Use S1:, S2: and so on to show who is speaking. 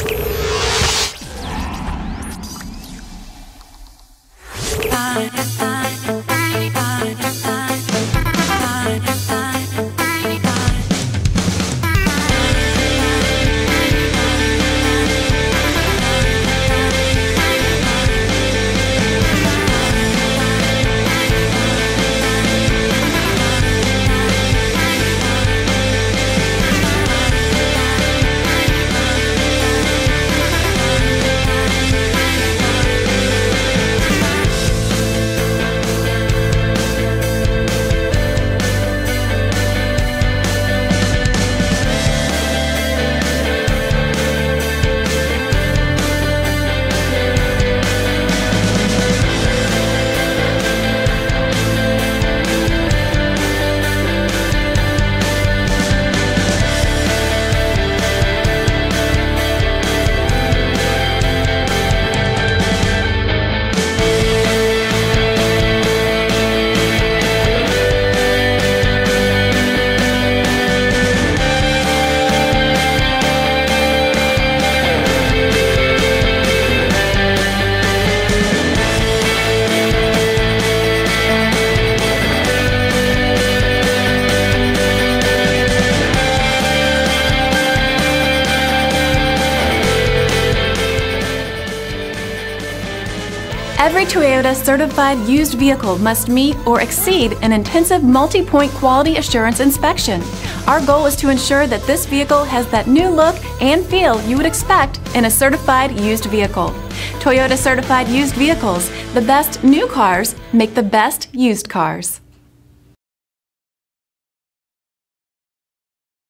S1: Every Toyota certified used vehicle must meet or exceed an intensive multi-point quality assurance inspection. Our goal is to ensure that this vehicle has that new look and feel you would expect in a certified used vehicle. Toyota certified used vehicles, the best new cars make the best used cars.